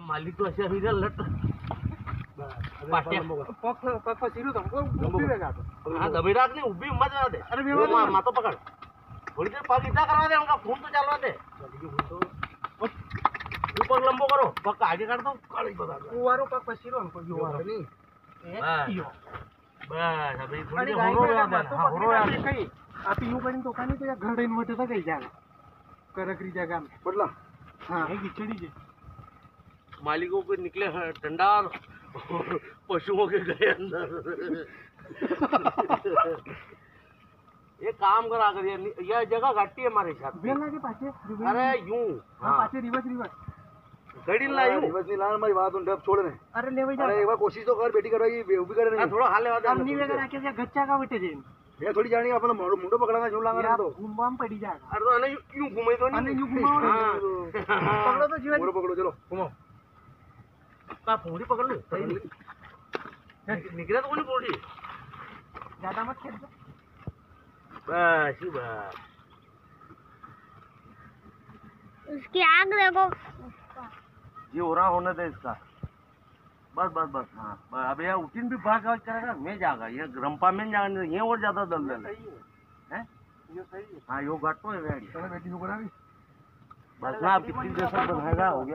मालिक तो ऐसे अभी लट हाँ दबी राख नहीं उभी मत दे। अरे मातो पकड़ थोड़ी देर पग इतना करवा दे उनका खून तो चलवा दे। ऊपर लंबो करो पग आगे कर दो काली बता दो पग पसीरो हमको युवारो नहीं बस अभी थोड़ी देर हो रहा है हां हो रहा है कहीं आप यूं करीन तो कानी तो या घर इन मत था कहीं जाना करकरी जगह में बदला हां एक खिचड़ी जे मालिकों को निकले ठंडा पशुओं के गए अंदर। ये काम करा कर यह जगह घाटी है हमारे साथ बेला के पाछे। अरे यूं हां पाछे रिवर्स गड़ी ला यूं रिवर्स नहीं लाना हमारी बात उन डब छोड़ दे। अरे ले भाई जा अरे एक बार कोशिश तो कर बेटी करवाई बेवबी करे नहीं थोड़ा हाले वादे अपनी वगैरह आके गच्चा का बैठे जे ये थोड़ी जानी अपन मुंडो पकड़ना जो लांगा तो घूम पड़ी जाएगा। अरे अने यूं घुमाई तो नहीं यूं घुमाओ पकड़ो तो जीवन पकड़ो चलो घुमाओ का पूरी पकड़ लो सही निकला तो कोनी पूरी ज्यादा मत खेल दो बस ही बस उसकी आग देखो ये हो रहा होने दे इसका बस बस बस हाँ अब यह उठिन भी भाग करेगा मैं जागा ये रंपा में जागा ये और ज्यादा दल दल है ये सही है हाँ यो घाट तो है बेटी बस ना कितनी देर तक बनाएगा हो गया।